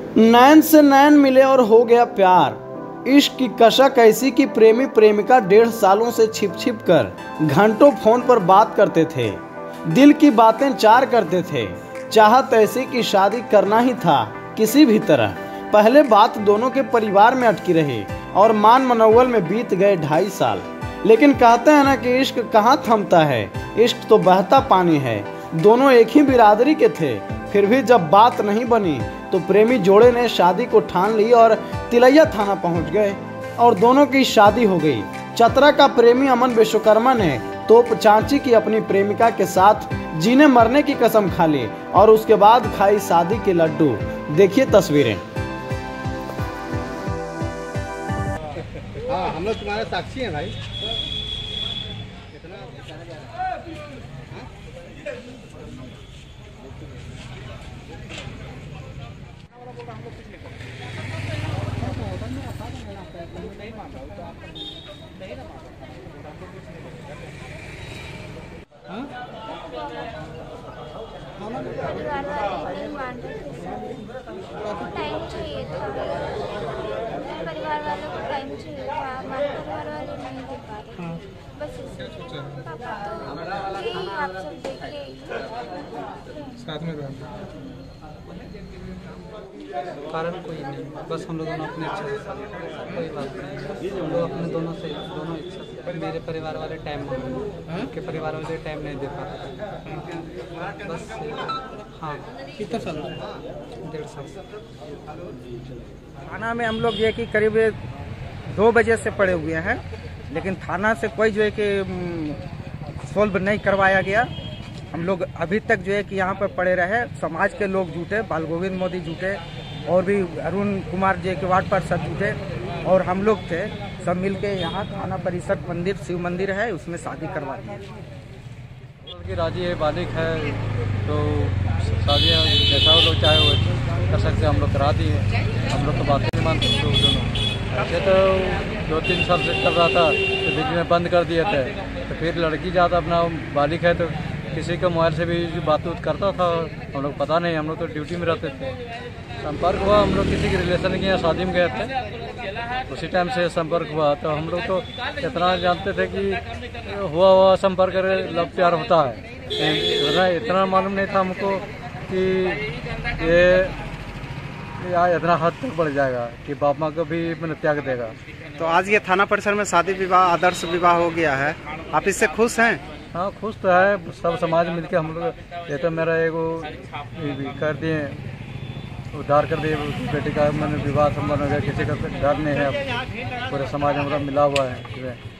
नैन से नैन मिले और हो गया प्यार। इश्क की कशक ऐसी कि प्रेमी प्रेमिका 1.5 सालों से छिप छिप कर घंटों फोन पर बात करते थे, दिल की बातें चार करते थे। चाहत ऐसी कि शादी करना ही था किसी भी तरह। पहले बात दोनों के परिवार में अटकी रही और मान मनोवल में बीत गए 2.5 साल। लेकिन कहते हैं ना कि इश्क कहाँ थमता है, इश्क तो बहता पानी है। दोनों एक ही बिरादरी के थे, फिर भी जब बात नहीं बनी तो प्रेमी जोड़े ने शादी को ठान ली और तिलैया थाना पहुंच गए और दोनों की शादी हो गई। चतरा का प्रेमी अमन विश्वकर्मा ने तोप चांची की अपनी प्रेमिका के साथ जीने मरने की कसम खा ली और उसके बाद खाई शादी के लड्डू। देखिए तस्वीरें। हाँ, हम लोग तुम्हारे साक्षी हैं भाई। परिवार वाले नहीं मान रहे थे, टाइम चाहिए था, परिवार वालों को टाइम चाहिए था, हमारे परिवार वाले नहीं दे पा रहे, बस इसलिए पापा तो यही आप सब देखिए साथ में कारण कोई नहीं, बस हम लोगों ने अपने इच्छा से, कोई बात नहीं, हम लोग अपने दोनों इच्छा से। मेरे परिवार वाले टाइम मांगे, उनके परिवार वाले टाइम नहीं दे पा रहे, बस। हाँ, कितना साल 1.5 साल। थाना में हम लोग ये कि करीब 2 बजे से पड़े हुए हैं, लेकिन थाना से कोई जो है कि सोल्व नहीं करवाया गया। हम लोग अभी तक जो है कि यहाँ पर पड़े रहे। समाज के लोग जुटे, बाल गोविंद मोदी जुटे और भी अरुण कुमार जी के वार्ड पार्षद जुटे और हम लोग थे, सब मिलके यहाँ थाना परिसर मंदिर शिव मंदिर है उसमें शादी करवा दी। राजी है, बालिक है, तो शादियाँ जैसा वो लोग चाहे वो कर सकते, हम लोग करा दिए। हम लोग तो बात नहीं मानते दोनों। ऐसे तो 2-3 साल से चल रहा था, तो बीच में बंद कर दिए थे। तो फिर लड़की ज़्यादा अपना बालिक है तो किसी का मोबाइल से भी बात करता था, हम लोग पता नहीं, हम लोग तो ड्यूटी में रहते थे। संपर्क हुआ, हम लोग किसी के रिलेशन के यहाँ शादी में गए थे, उसी टाइम से संपर्क हुआ। तो हम लोग तो इतना जानते थे कि हुआ संपर्क लव प्यार होता है, इतना मालूम नहीं था हमको कि ये इतना हद तक बढ़ जाएगा कि बाप माँ को भी मैंने त्याग देगा। तो आज ये थाना परिसर में शादी विवाह आदर्श विवाह हो गया है, आप इससे खुश हैं? हाँ, खुश तो है। सब समाज मिलके हम लोग, ये तो मेरा एगो कर दिए, उद्धार कर दिए बेटी का। मैंने विवाह संपन्न हो गया, किसी का डर नहीं है, पूरे समाज हमारा मिला हुआ है।